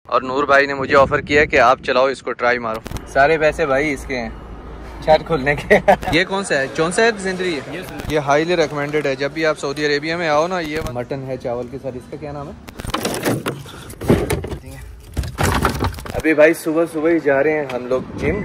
और नूर भाई ने मुझे ऑफर किया कि आप चलाओ इसको, ट्राई मारो। सारे पैसे भाई इसके हैं छत खोलने के। ये कौन सा है, कौन सा है जिंदगी है? ये हाईली रिकमेंडेड है। जब भी आप सऊदी अरेबिया में आओ ना, ये मटन है चावल के साथ। इसका क्या नाम है? अभी भाई सुबह सुबह ही जा रहे हैं हम लोग जिम,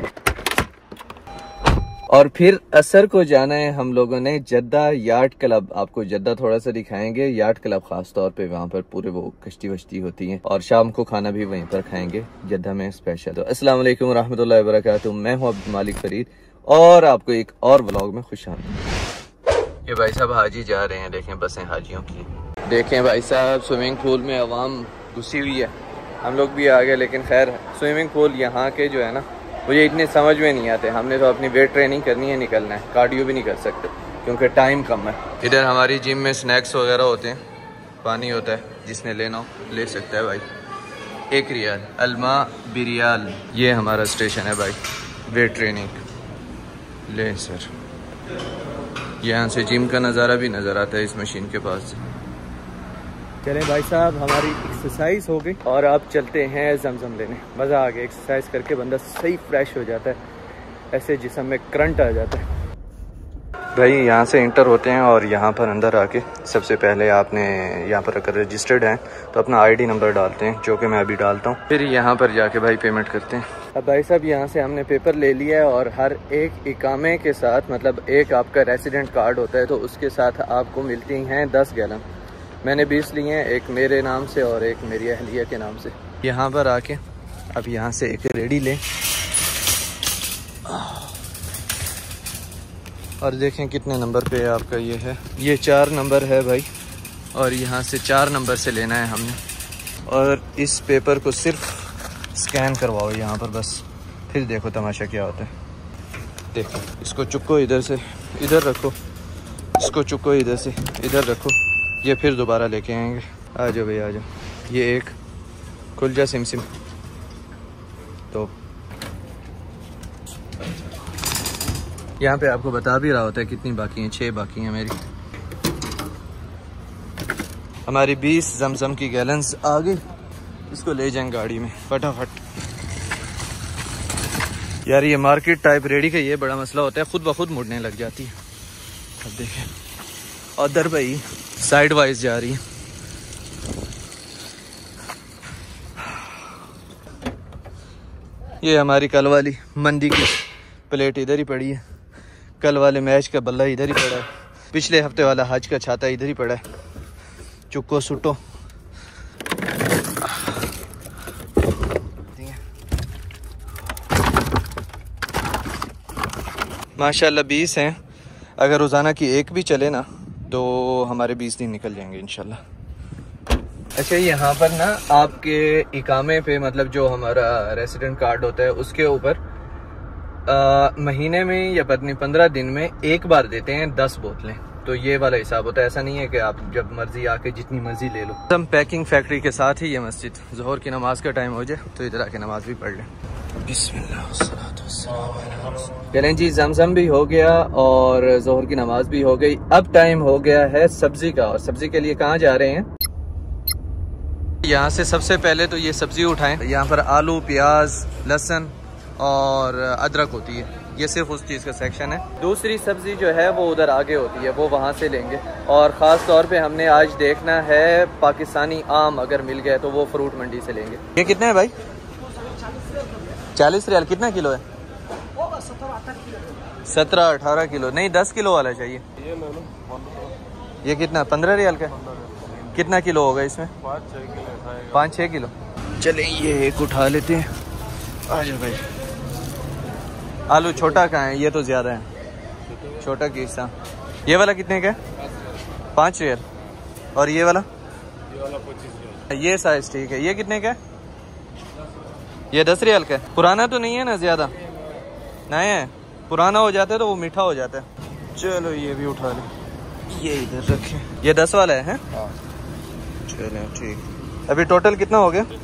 और फिर असर को जाना है हम लोगों ने जद्दा याट क्लब। आपको जद्दा थोड़ा सा दिखाएंगे, याट क्लब खास तौर पे। वहाँ पर पूरे वो कश्ती वश्ती होती है, और शाम को खाना भी वहीं पर खाएंगे जद्दा में स्पेशल। तो अस्सलाम वालेकुम रहमतुल्लाहि व बरकातुहू। मैं हूँ अब्दुल मालिक फरीद और आपको एक और व्लॉग में खुशामदीद। ये भाई साहब हाजी जा रहे हैं, देखें बसें हाजियों की। देखें भाई साहब स्विमिंग पूल में अवाम घुसी हुई है, हम लोग भी आ गए। लेकिन खैर स्विमिंग पूल यहाँ के जो है ना, मुझे इतने समझ में नहीं आते। हमने तो अपनी वेट ट्रेनिंग करनी है, निकलना है, कार्डियो भी नहीं कर सकते क्योंकि टाइम कम है। इधर हमारी जिम में स्नैक्स वगैरह होते हैं, पानी होता है, जिसने लेना हो ले सकता है भाई। 1 रियाल अलमा बिरियाल। ये हमारा स्टेशन है भाई, वेट ट्रेनिंग ले सर। यहाँ से जिम का नज़ारा भी नज़र आता है इस मशीन के पास से। चलें भाई साहब, हमारी एक्सरसाइज हो गई और अब चलते हैं जमजम लेने। मज़ा आ गया, एक्सरसाइज करके बंदा सही फ्रेश हो जाता है, ऐसे जिस्म में करंट आ जाता है भाई। यहाँ से इंटर होते हैं और यहाँ पर अंदर आके सबसे पहले आपने यहाँ पर अगर रजिस्टर्ड हैं तो अपना आईडी नंबर डालते हैं, जो कि मैं अभी डालता हूँ। फिर यहाँ पर जाके भाई पेमेंट करते हैं। अब भाई साहब यहाँ से हमने पेपर ले लिया है, और हर एक इकामे के साथ, मतलब एक आपका रेसिडेंट कार्ड होता है तो उसके साथ आपको मिलती हैं 10 गैलन। मैंने 20 लिए हैं, एक मेरे नाम से और एक मेरी अहलिया के नाम से। यहाँ पर आके अब यहाँ से एक रेडी लें और देखें कितने नंबर पे आपका ये है। ये 4 नंबर है भाई, और यहाँ से 4 नंबर से लेना है हमने। और इस पेपर को सिर्फ स्कैन करवाओ यहाँ पर बस, फिर देखो तमाशा क्या होता है। देखो इसको चुको इधर से इधर रखो, इसको चुको इधर से इधर रखो, ये फिर दोबारा लेके आएंगे। आ जाओ भाई आ जाओ। ये एक खुल जा सिम सिम। तो यहाँ पे आपको बता भी रहा होता है कितनी बाकी हैं, 6 बाकी हैं मेरी। हमारी 20 जमजम की गैलन्स आ गई, इसको ले जाएं गाड़ी में फटाफट। यार ये मार्केट टाइप रेडी का ये बड़ा मसला होता है, खुद ब खुद मुड़ने लग जाती है। अब देखें उधर भाई साइड वाइज जा रही है। ये हमारी कल वाली मंदी की प्लेट इधर ही पड़ी है, कल वाले मैच का बल्ला इधर ही पड़ा है, पिछले हफ्ते वाला हज का छाता इधर ही पड़ा है। चुको सुटो। माशाल्लाह 20 हैं, अगर रोज़ाना की एक भी चले ना तो हमारे 20 दिन निकल जाएंगे इंशाल्लाह। अच्छा यहाँ पर ना आपके इकामे पे, मतलब जो हमारा रेसिडेंट कार्ड होता है उसके ऊपर महीने में या पता नहीं 15 दिन में एक बार देते हैं 10 बोतलें। तो ये वाला हिसाब होता है, ऐसा नहीं है कि आप जब मर्जी आके जितनी मर्जी ले लो। हम पैकिंग फैक्ट्री के साथ ही ये मस्जिद, ज़ोहर की नमाज का टाइम हो जाए तो इधर आके नमाज भी पढ़ लें। चलें जी, जमजम भी हो गया और ज़ोहर की नमाज भी हो गई। अब टाइम हो गया है सब्जी का, और सब्जी के लिए कहाँ जा रहे हैं? यहाँ से सबसे पहले तो ये सब्जी उठाएं। यहाँ पर आलू, प्याज, लहसुन और अदरक होती है, ये सिर्फ उस चीज़ का सेक्शन है। दूसरी सब्जी जो है वो उधर आगे होती है, वो वहाँ से लेंगे। और ख़ास तौर पे हमने आज देखना है पाकिस्तानी आम, अगर मिल गया तो वो फ्रूट मंडी से लेंगे। ये कितने है भाई? 40 रियाल। कितना किलो है? 17-18 किलो। नहीं 10 किलो वाला चाहिए। ये कितना? 15 रियाल का। कितना किलो होगा इसमें? 5-6 किलो। चलें ये एक उठा लेते हैं। आ जाओ भाई। आलू छोटा कहाँ है? ये तो ज़्यादा है, छोटा किस्सा। ये वाला कितने का है? 5 रियाल। और ये वाला? 25 रियाल। ये साइज ठीक है। ये कितने का है? ये 10 रियाल का है। पुराना तो नहीं है ना ज़्यादा? नहीं है, पुराना हो जाता है तो वो मीठा हो जाता है। चलो ये भी उठा लें, ये इधर रखें। ये 10 वाला है? चलो ठीक। अभी टोटल कितना हो गया?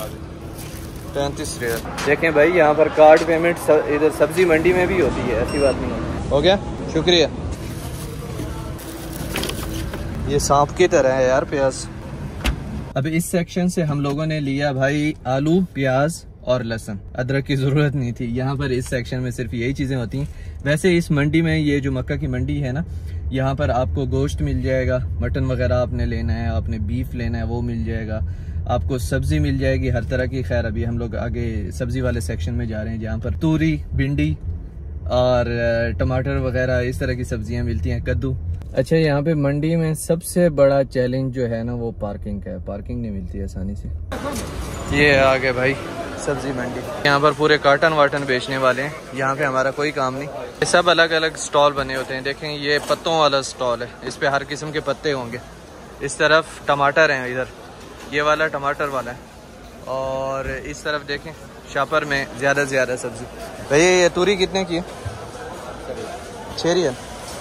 35 रियाल। देखें भाई यहाँ पर कार्ड पेमेंट इधर सब्जी मंडी में भी होती है, ऐसी बात नहीं है। हो गया, शुक्रिया। ये सांप की तरह है यार प्याज। अब इस सेक्शन से हम लोगों ने लिया भाई आलू, प्याज और लहसुन। अदरक की जरूरत नहीं थी, यहाँ पर इस सेक्शन में सिर्फ यही चीजें होती हैं। वैसे इस मंडी में, ये जो मक्का की मंडी है ना, यहाँ पर आपको गोश्त मिल जाएगा, मटन वगैरह आपने लेना है, आपने बीफ लेना है वो मिल जाएगा, आपको सब्जी मिल जाएगी हर तरह की। खैर अभी हम लोग आगे सब्जी वाले सेक्शन में जा रहे हैं जहाँ पर तूरी, भिंडी और टमाटर वगैरह इस तरह की सब्जियां मिलती हैं, कद्दू। अच्छा, यहाँ पे मंडी में सबसे बड़ा चैलेंज जो है ना वो पार्किंग का है। पार्किंग नहीं मिलती आसानी से। ये आ गए भाई सब्जी मंडी। यहाँ पर पूरे कार्टन वाटन बेचने वाले हैं। यहाँ पे हमारा कोई काम नहीं। ये सब अलग अलग स्टॉल बने होते हैं। देखें ये पत्तों वाला स्टॉल है, इस पे हर किस्म के पत्ते होंगे। इस तरफ टमाटर हैं, इधर ये वाला टमाटर वाला है, और इस तरफ देखें शापर में ज़्यादा से ज़्यादा सब्जी। भैया ये तूरी कितने की है? 6 रियल,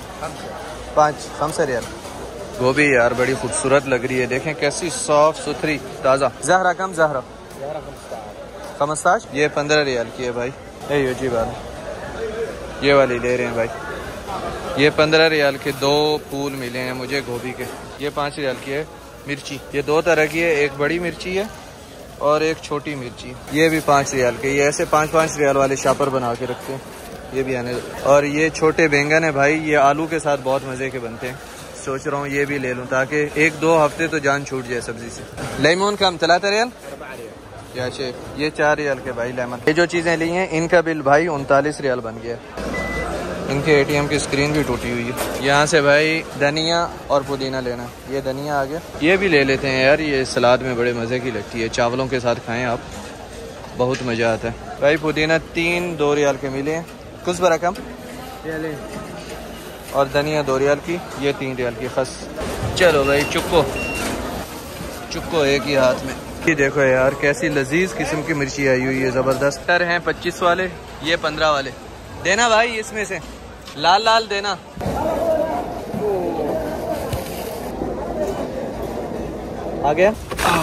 5 रियल। गोभी यार बड़ी खूबसूरत लग रही है, देखें कैसी साफ सुथरी ताज़ा। जहरा कम, जहरा 15, ये 15 रियल की है भाई। ये जी बात, ये वाली ले रहे हैं भाई। ये 15 रियल के 2 फूल मिले हैं मुझे गोभी के। ये 5 रियल की है मिर्ची, ये 2 तरह की है, एक बड़ी मिर्ची है और एक छोटी मिर्ची। ये भी 5 रियल के। ये ऐसे 5-5 रियल वाले शापर बना के रखते हैं, ये भी आने। और ये छोटे बैंगन है भाई, ये आलू के साथ बहुत मज़े के बनते हैं। सोच रहा हूँ ये भी ले लूँ ताकि 1-2 हफ्ते तो जान छूट जाए सब्जी से। लेमन कम 3 रियल या शेख, ये 4 रियल के भाई लेमन। ये जो चीज़ें ली हैं इनका बिल भाई 39 रियल बन गया। इनके ATM की स्क्रीन भी टूटी हुई है। यहाँ से भाई धनिया और पुदीना लेना, ये धनिया आ गया। ये भी ले लेते हैं यार, ये सलाद में बड़े मज़े की लगती है, चावलों के साथ खाएं आप, बहुत मज़ा आता है भाई। पुदीना 2 रियल के मिले हैं, कुछ बड़ा कम। और धनिया 2 रियल की, ये 3 रियल की खस। चलो भाई चुक्को एक ही हाथ में। ये देखो यार कैसी लजीज किस्म की मिर्ची आई हुई है, ज़बरदस्त। टर हैं 25 वाले, ये 15 वाले। देना भाई इसमें से लाल लाल देना। आ गया,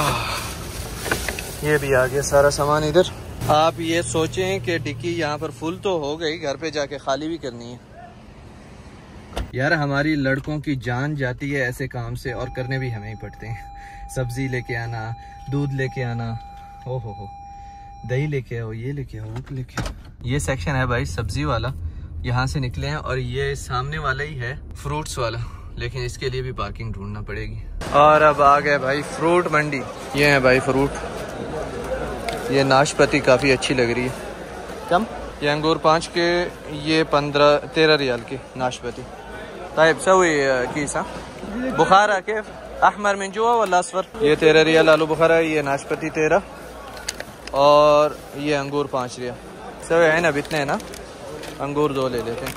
ये भी आ गया सारा सामान इधर। आप ये सोचें कि डिक्की यहाँ पर फुल तो हो गई, घर पे जाके खाली भी करनी है। यार हमारी लड़कों की जान जाती है ऐसे काम से, और करने भी हमें ही पड़ते हैं। सब्जी लेके आना, दूध लेके आना, ओहो हो, दही लेके आओ, ये लेके आओ, वो लेके आओ। ये सेक्शन है भाई सब्जी वाला, यहाँ से निकले हैं। और ये सामने वाला ही है फ्रूट्स वाला, लेकिन इसके लिए भी पार्किंग ढूंढना पड़ेगी। और अब आ गए भाई फ्रूट मंडी। ये है भाई फ्रूट, ये नाशपाती काफ़ी अच्छी लग रही है। कम, ये अंगूर 5 के, ये 13 रियाल की नाशपाती। ताइब सवी कीसा बुखारा के अहमर में जुआ वाला असफर। ये 13 रियाल आलू बुखारा, ये नाशपाती 13, और ये अंगूर 5 रियाल। सब है ना, इतने है ना, अंगूर 2 ले लेते हैं।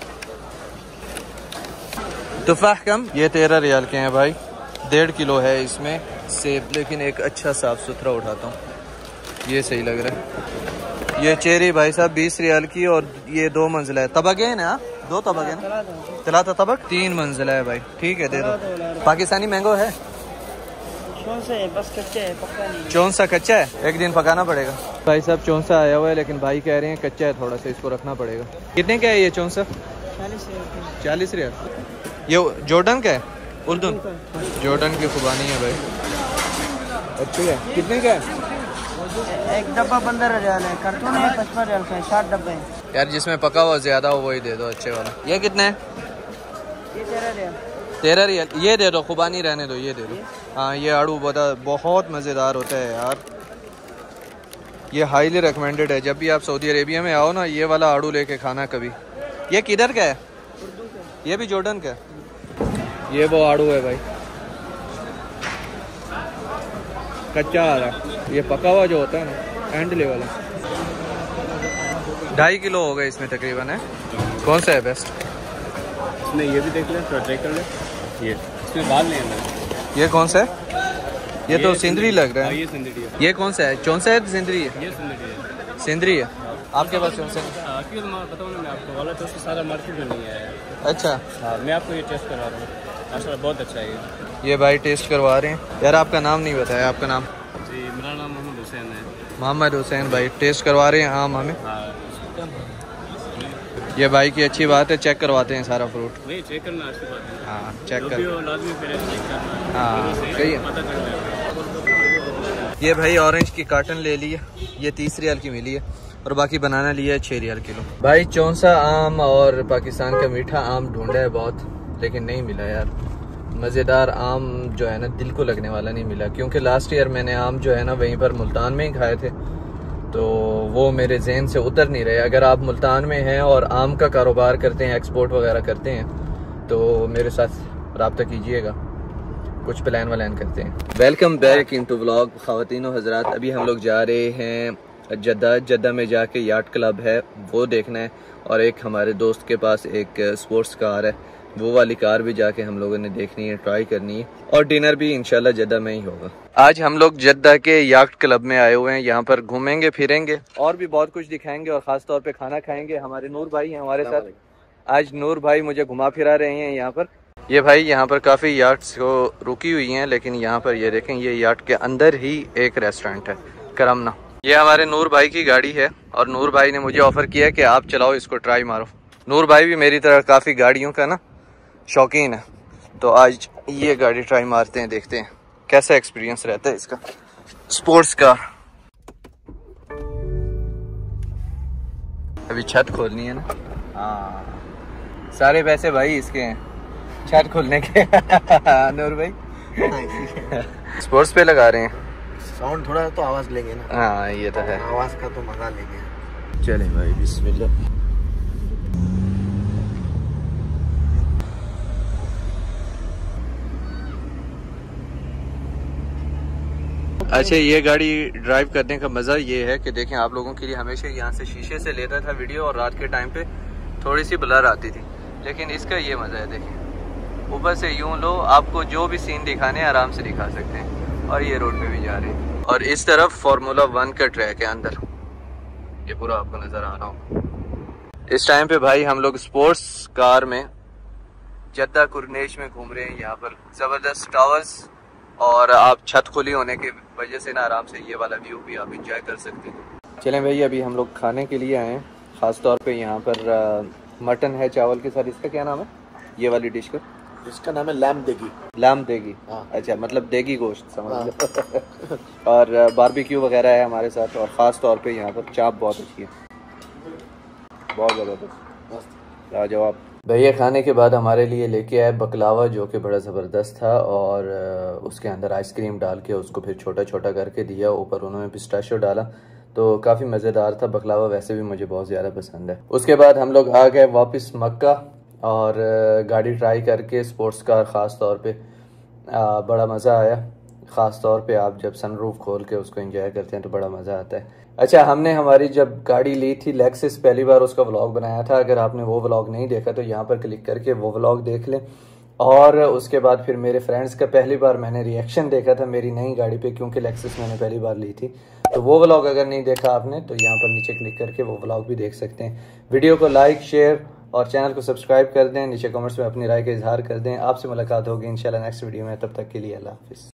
तुफाह कम, ये 13 रियाल के हैं भाई, 1.5 किलो है इसमें सेब, लेकिन एक अच्छा साफ सुथरा उठाता हूँ, ये सही लग रहा है। ये चेरी भाई साहब 20 रियाल की, और ये 2 मंजिला है। तबक है ना, 2 तबक है ना, तलाता तबक 3 मंजिला है भाई। ठीक है दे दो। पाकिस्तानी मैंगो है, बस कच्चा है, पक्का नहीं। चौंसा कच्चा है, एक दिन पकाना पड़ेगा भाई साहब। चौंसा आया हुआ है, लेकिन भाई कह रहे हैं कच्चा है थोड़ा सा, इसको रखना पड़ेगा। कितने का है ये चौंसा? 40 रियाल। ये जॉर्डन का है, उर्दून जॉर्डन की खुबानी है भाई, अच्छी है। कितने का है? एक डब्बा 15 रियाल है, कार्टून है 55 रियाल का है, 60 डब्बे हैं यार। जिसमें पका हुआ ज्यादा हो वही दे दो, अच्छे वाला। ये कितने है? ये 13 रियाल। 13 रियाल, ये दे दो, खुबानी रहने दो, ये दे दो। हाँ ये आड़ू बहुत मज़ेदार होता है यार, ये हाईली रिकमेंडेड है। जब भी आप सऊदी अरेबिया में आओ ना, ये वाला आड़ू लेके खाना कभी। ये किधर का है? ये भी जॉर्डन का है। ये वो आड़ू है भाई, कच्चा वाला। ये पका हुआ जो होता है ना, एंड लेवल है। 2.5 किलो हो गए इसमें तकरीबन है। कौन सा है बेस्ट? इसमें ये भी देख लें, थोड़ा ट्राई कर लें। ये इसमें बाल नहीं है। ये कौन सा है? ये तो सिंदरी लग रहा है। ये सिंदरी है। ये कौन सा है? चौंसा है, सिंदरी है? ये सिंदरी है। सिंदरी है। आपके पास चौंसा है? बताऊँ ना मैं आपको, वाला तो सारा मार्केट में नहीं आया है। अच्छा हाँ, मैं आपको ये टेस्ट करवा रहा हूँ, माशाल्लाह बहुत अच्छा है ये भाई टेस्ट करवा रहे हैं। यार आपका नाम नहीं बताया, आपका नाम? जी मेरा नाम मोहम्मद हुसैन है। मोहम्मद हुसैन भाई टेस्ट करवा रहे हैं आम हमें। ये भाई की अच्छी बात है, चेक करवाते हैं सारा फ्रूट। नहीं चेक करना अच्छी बात है। हाँ चेक कर, लाजमी हाँ सही है। ये भाई ऑरेंज की कार्टन ले ली है, ये 30 रियाल की मिली है और बाकी बनाना लिया है 6 रियाल किलो। भाई चौंसा आम और पाकिस्तान का मीठा आम ढूंढा है बहुत, लेकिन नहीं मिला यार। मज़ेदार आम जो है ना दिल को लगने वाला नहीं मिला, क्योंकि लास्ट ईयर मैंने आम जो है ना वहीं पर मुल्तान में ही खाए थे, तो वो मेरे जहन से उतर नहीं रहे। अगर आप मुल्तान में हैं और आम का कारोबार करते हैं, एक्सपोर्ट वगैरह करते हैं, तो मेरे साथ रब्ता कीजिएगा, कुछ प्लान वलान करते हैं। वेलकम बैक इनटू व्लॉग ख़वातीन व हज़रात। अभी हम लोग जा रहे हैं जद्दा में जाके याट क्लब है वो देखना है, और एक हमारे दोस्त के पास एक स्पोर्ट्स कार है, वो वाली कार भी जाके हम लोगों ने देखनी है, ट्राई करनी है, और डिनर भी इंशाल्लाह जद्दा में ही होगा। आज हम लोग जद्दा के याट क्लब में आए हुए हैं, यहाँ पर घूमेंगे फिरेंगे और भी बहुत कुछ दिखाएंगे, और ख़ास तौर पे खाना खाएंगे। हमारे नूर भाई हैं हमारे साथ, आज नूर भाई मुझे घुमा फिरा रहे हैं यहाँ पर। ये भाई यहाँ पर काफ़ी याट्स को रुकी हुई हैं, लेकिन यहाँ पर ये देखें, ये याट के अंदर ही एक रेस्टोरेंट है, करमना। ये हमारे नूर भाई की गाड़ी है, और नूर भाई ने मुझे ऑफ़र किया कि आप चलाओ, इसको ट्राई मारो। नूर भाई भी मेरी तरह काफ़ी गाड़ियों का ना शौकीन है, तो आज ये गाड़ी ट्राई मारते हैं, देखते हैं कैसा एक्सपीरियंस रहता है इसका। स्पोर्ट्स कार अभी छत खोलनी है ना, हाँ सारे पैसे भाई इसके हैं छत खोलने के। नूर भाई स्पोर्ट्स पे लगा रहे हैं, साउंड थोड़ा तो आवाज लेंगे ना। हाँ ये तो है, आवाज का तो मजा लेंगे। चलें भाई बिस्मिल्लाह। अच्छा, ये गाड़ी ड्राइव करने का मज़ा ये है कि देखें, आप लोगों के लिए हमेशा यहाँ से शीशे से लेता था वीडियो, और रात के टाइम पे थोड़ी सी ब्लर आती थी, लेकिन इसका ये मज़ा है, देखें ऊपर से यूं लो, आपको जो भी सीन दिखाने आराम से दिखा सकते हैं। और ये रोड पे भी जा रहे हैं, और इस तरफ फार्मूला 1 का ट्रैक है अंदर, ये पूरा आपको नज़र आ रहा हो। इस टाइम पे भाई हम लोग स्पोर्ट्स कार में जद्दा कुरनेश में घूम रहे हैं। यहाँ पर ज़बरदस्त टावर्स, और आप छत खुली होने की वजह से ना आराम से ये वाला व्यू भी आप इंजॉय कर सकते हैं। चलें भाई, अभी हम लोग खाने के लिए आए हैं, ख़ास तौर पे यहाँ पर मटन है चावल के साथ। इसका क्या नाम है ये वाली डिश का? इसका नाम है लैम देगी। लैम देगी, अच्छा मतलब देगी गोश्त समझ लो। और बारबेक्यू वगैरह है हमारे साथ, और ख़ास तौर पे यहाँ पर चाप बहुत अच्छी है, बहुत ज़बरदस्त। लाजवाब। भैया खाने के बाद हमारे लिए लेके आए बकलावा, जो कि बड़ा ज़बरदस्त था, और उसके अंदर आइसक्रीम डाल के उसको फिर छोटा छोटा करके दिया, ऊपर उन्होंने पिस्ताशियो डाला, तो काफ़ी मज़ेदार था बकलावा। वैसे भी मुझे बहुत ज़्यादा पसंद है। उसके बाद हम लोग आ गए वापस मक्का, और गाड़ी ट्राई करके स्पोर्ट्स कार ख़ास तौर पे बड़ा मज़ा आया। ख़ास तौर पे आप जब सनरूफ खोल के उसको एंजॉय करते हैं तो बड़ा मज़ा आता है। अच्छा, हमने हमारी जब गाड़ी ली थी लेक्सिस, पहली बार उसका व्लॉग बनाया था। अगर आपने वो व्लॉग नहीं देखा तो यहाँ पर क्लिक करके वो व्लॉग देख लें। और उसके बाद फिर मेरे फ्रेंड्स का पहली बार मैंने रिएक्शन देखा था मेरी नई गाड़ी पे, क्योंकि लेक्सिस मैंने पहली बार ली थी। तो वो व्लॉग अगर नहीं देखा आपने तो यहाँ पर नीचे क्लिक करके वो व्लॉग भी देख सकते हैं। वीडियो को लाइक, शेयर और चैनल को सब्सक्राइब कर दें। नीचे कमेंट्स में अपनी राय का इजहार कर दें। आपसे मुलाकात होगी इंशाल्लाह नेक्स्ट वीडियो में, तब तक के लिए अल्लाह हाफिज़।